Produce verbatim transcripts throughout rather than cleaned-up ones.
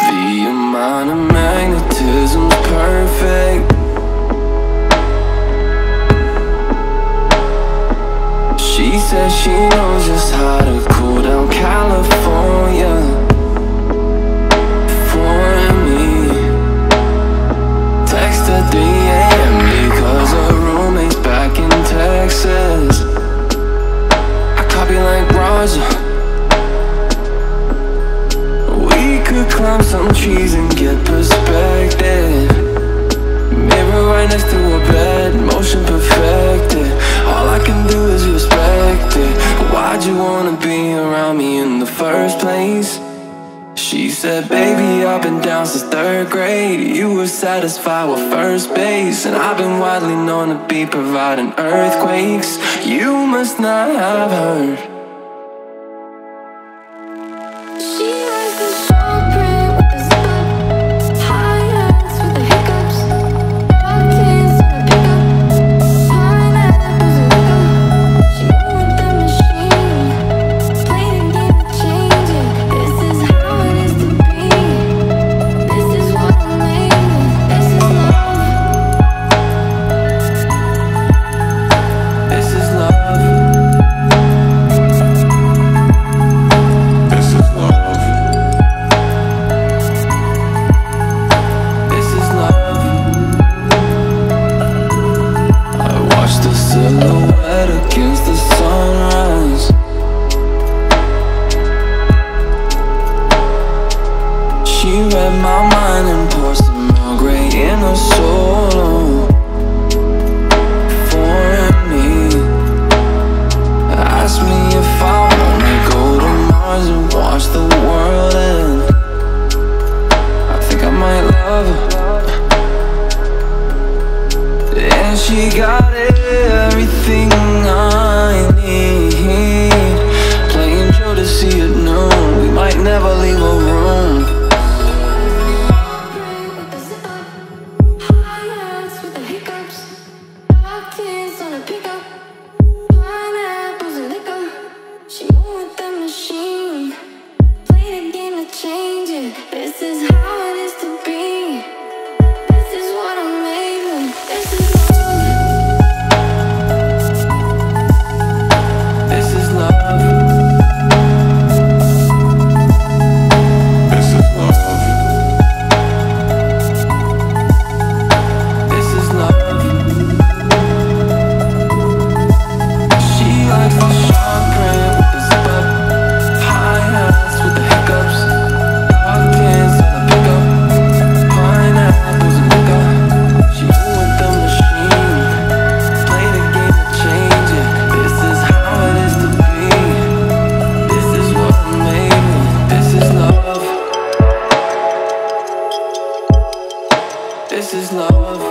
The amount of magnetism's perfect. She says she knows just how to cool down California for me. Text at three A M because her roommate's back in Texas. I copy like Roger. We could climb some trees and get perspective. Mirror right next to her bed, motion perfected. All I can do is respect it. Why'd you wanna be around me in the first place? She said, baby, I've been down since third grade. You were satisfied with first base, and I've been widely known to be providing earthquakes. You must not have heard. Silhouette against the sunrise. She read my mind and poured some Earl Grey in her solo for me. Asked me if I wanna go to Mars and watch the world end. I think I might love her. And she got it, everything I need. Playing Joe to see at noon. We might never leave a room. She moved with the machine. Played a game to change it. This is how it is to be. This is what I'm made of. This is This is love.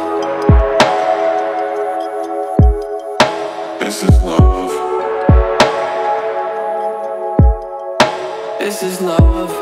This is love. This is love.